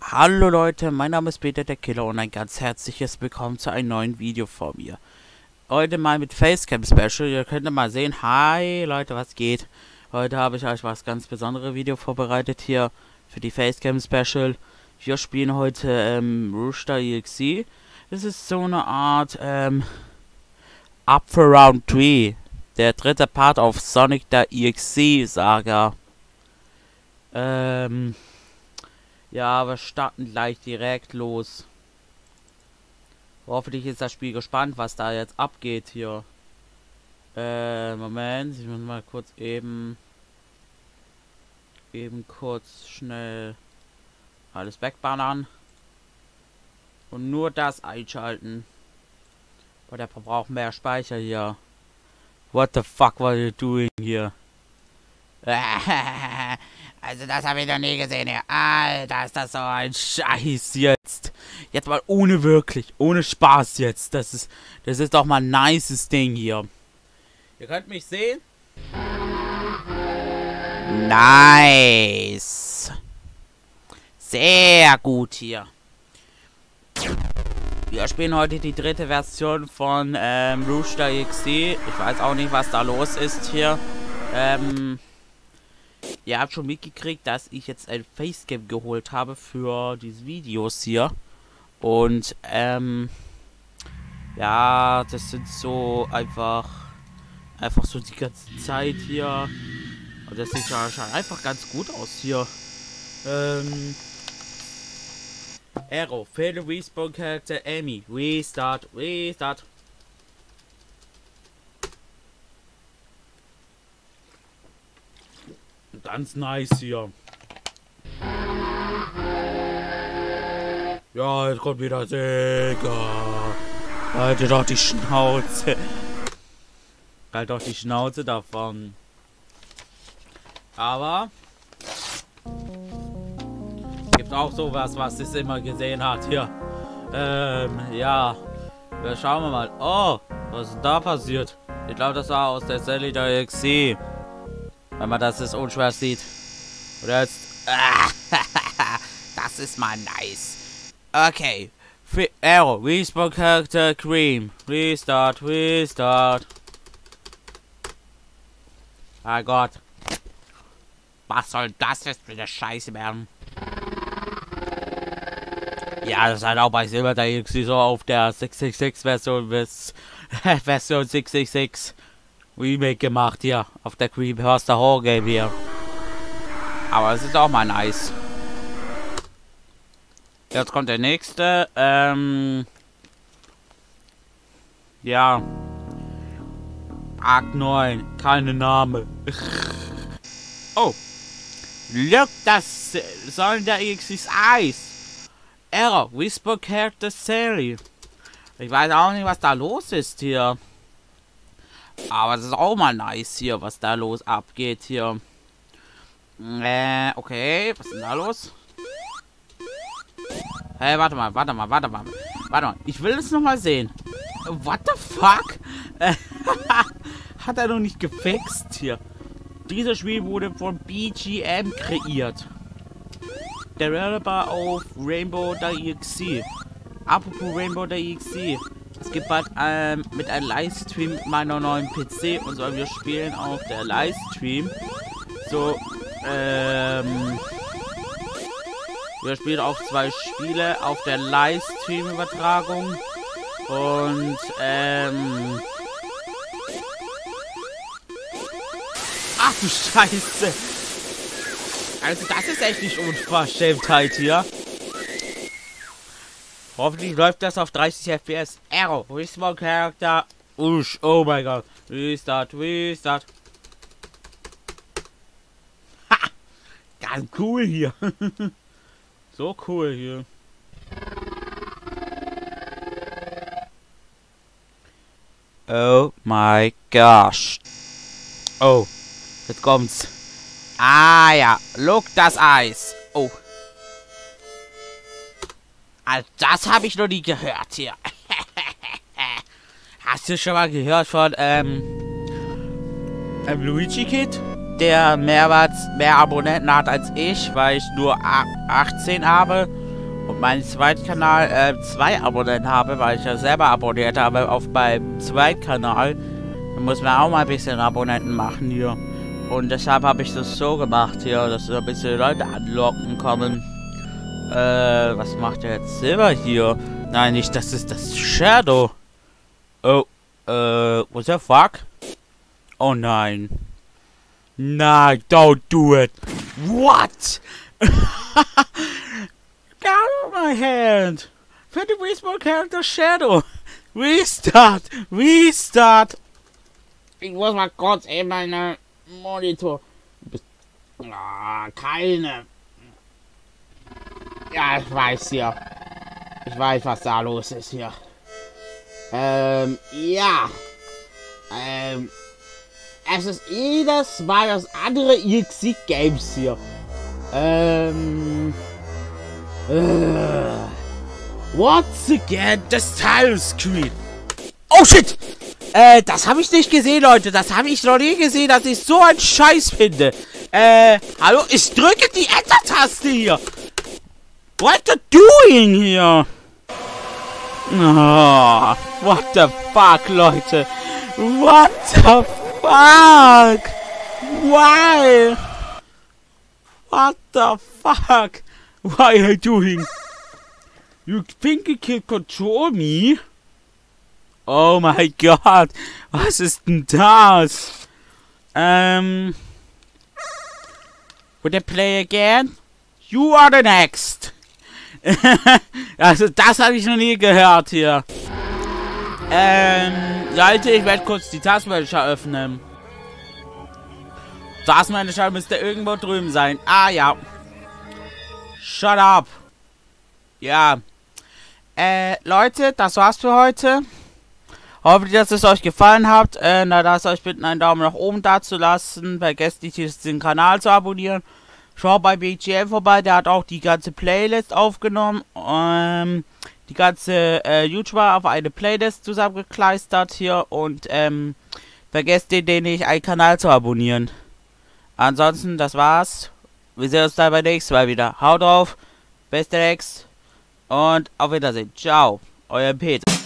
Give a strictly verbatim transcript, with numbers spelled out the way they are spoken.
Hallo Leute, mein Name ist Peter der Killer und ein ganz herzliches Willkommen zu einem neuen Video von mir. Heute mal mit Facecam Special. Ihr könnt mal sehen, hi Leute, was geht? Heute habe ich euch was ganz besonderes Video vorbereitet hier für die Facecam Special. Wir spielen heute ähm, Rooster E X E. Das ist so eine Art ähm, Up for Round drei. Der dritte Part auf Sonic the E X E Saga. Ähm... Ja, wir starten gleich direkt los. Hoffentlich ist das Spiel gespannt, was da jetzt abgeht hier. Äh, Moment, ich muss mal kurz eben... Eben kurz schnell alles wegbannern. Und nur das einschalten. Weil der verbraucht mehr Speicher hier. What the fuck are you doing hier? Also das habe ich noch nie gesehen hier. Alter, ist das so ein Scheiß jetzt. Jetzt mal ohne wirklich, ohne Spaß jetzt. Das ist, das ist doch mal ein nices Ding hier. Ihr könnt mich sehen. Nice. Sehr gut hier. Wir spielen heute die dritte Version von ähm, Rooster E X E. Ich weiß auch nicht, was da los ist hier. Ähm... Ihr habt schon mitgekriegt, dass ich jetzt ein Facecam geholt habe für diese Videos hier. Und, ähm, ja, das sind so einfach, einfach so die ganze Zeit hier. Und das sieht ja schon einfach ganz gut aus hier. Ähm, Arrow, fail respawn character Amy, restart, restart. Ganz nice hier. Ja, jetzt kommt wieder Sega. Halte doch die Schnauze. Halt doch die Schnauze davon. Aber gibt auch sowas, was es immer gesehen hat hier. Ähm, ja. ja. Schauen wir mal. Oh, was ist da passiert? Ich glaube, das war aus der Sally der E X E. Wenn man das ist unschwer sieht. Oder jetzt. Das ist mal nice. Okay. Arrow. Respawn Character Cream. Restart. Restart. Ah Gott. Was soll das jetzt für eine Scheiße werden? Ja, das ist halt auch bei Silver der E X E so auf der sechs sechs sechs Version bis Version sechs sechs sechs. Remake gemacht hier auf der Creepypasta Horror Game hier. Aber es ist auch mal nice. Jetzt kommt der nächste. Ähm. Ja. Arc neun. Keine Name. Oh. Look, das sollen der E X E's Eyes. Error. Whisper Character Sally. Ich weiß auch nicht, was da los ist hier. Aber es ist auch mal nice hier, was da los abgeht hier. Äh, okay. Was ist denn da los? Hey, warte mal, warte mal, warte mal. Warte mal, ich will es nochmal sehen. What the fuck? Hat er noch nicht gefixt hier. Dieses Spiel wurde von B G M kreiert. Der Developer auf Rainbow the E X E. Apropos Rainbow the E X E. Es gibt bald ähm, mit einem Livestream mit meiner neuen P C und so, wir spielen auf der Livestream. So, ähm, wir spielen auch zwei Spiele auf der Livestream-Übertragung und, ähm, ach du Scheiße! Also das ist echt nicht Unverschämtheit hier. Hoffentlich läuft das auf dreißig F P S. Arrow, Respawn Character. Usch, oh mein Gott. Restart, restart. Ha! Ganz cool hier. So cool hier. Oh my gosh. Oh, jetzt kommt's. Ah ja, look das Eis. Oh. Also das habe ich noch nie gehört hier. Hast du schon mal gehört von ähm, ähm Luigi Kid? der mehr, mehr Abonnenten hat als ich, weil ich nur achtzehn habe. und meinen Zweitkanal äh, zwei Abonnenten habe, weil ich ja selber abonniert habe auf meinem Zweitkanal. Da muss man auch mal ein bisschen Abonnenten machen hier. Und deshalb habe ich das so gemacht hier, dass so ein bisschen Leute anlocken kommen. Äh, was macht der jetzt Silber hier? Nein, nicht, das ist das Shadow. Oh, äh, what the fuck? Oh nein. Nein, don't do it. What? Get out of my hand. For the baseball character Shadow. Restart. Restart. Ich muss mal kurz eben meine Monitor. Ah, keine. Ja, ich weiß hier. Ich weiß, was da los ist hier. Ähm, ja. Ähm. Es ist jedes Mal das andere X Y Games hier. Ähm. Äh, once again, das Title-Screen. Oh shit! Äh, das habe ich nicht gesehen, Leute. Das habe ich noch nie gesehen, dass ich so einen Scheiß finde. Äh, hallo? Ich drücke die Enter-Taste hier. What are you doing here? Oh, what the fuck, Leute? What the fuck? Why? What the fuck? Why are you doing? You think you can control me? Oh my god. Was ist denn das? Ähm. Would I play again? You are the next. Also das habe ich noch nie gehört hier. Ähm, Leute, ich werde kurz die Taskmanager öffnen. Taskmanager müsste irgendwo drüben sein. Ah ja. Shut up. Ja. Äh, Leute, das war's für heute. Hoffe, dass es euch gefallen hat. Äh, na, lasst euch bitten, einen Daumen nach oben da zu lassen. Vergesst nicht, den Kanal zu abonnieren. Schaut bei B G M vorbei, der hat auch die ganze Playlist aufgenommen. Ähm, die ganze äh, YouTuber auf eine Playlist zusammengekleistert hier. Und ähm, vergesst den, den nicht, einen Kanal zu abonnieren. Ansonsten, das war's. Wir sehen uns dann beim nächsten Mal wieder. Haut drauf, beste Rex und auf Wiedersehen. Ciao, euer Peter.